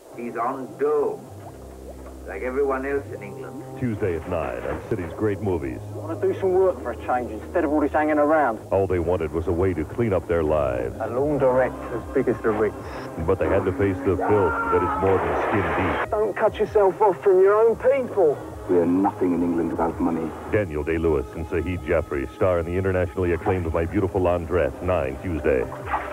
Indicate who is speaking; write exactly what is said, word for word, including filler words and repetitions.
Speaker 1: He's on dough, like everyone else in England.
Speaker 2: Tuesday at nine on City's Great Movies.
Speaker 3: I want to do some work for a change instead of all this hanging around.
Speaker 2: All they wanted was a way to clean up their lives.
Speaker 3: A laundrette as big as the Ritz.
Speaker 2: But they had to face the filth that is more than skin deep.
Speaker 3: Don't cut yourself off from your own people.
Speaker 4: We are nothing in England without money.
Speaker 2: Daniel Day-Lewis and Saheed Jaffrey star in the internationally acclaimed My Beautiful Laundrette, nine Tuesday.